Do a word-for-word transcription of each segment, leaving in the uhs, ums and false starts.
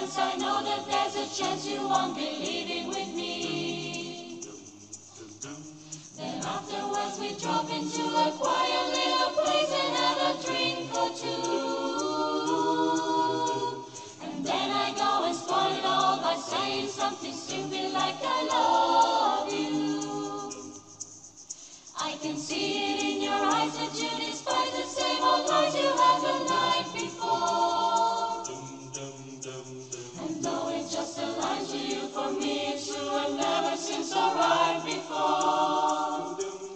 once I know that there's a chance you won't be leaving with me. Then afterwards we drop into a quiet little place and have a drink or two. And then I go and spoil it all by saying something stupid like I love you. I can see it in your eyes that you despise the same old lies you had the night before. And though it's just a lie to you, for me it's true and never seemed so right before.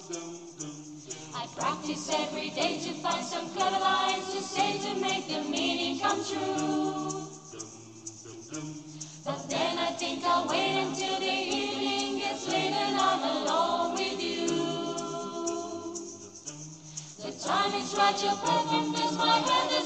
I practice every day to find some clever lines to say to make the meaning come true. But then I think I'll wait until the evening gets late and I'm alone with you. The time is right, your perfume fills my head.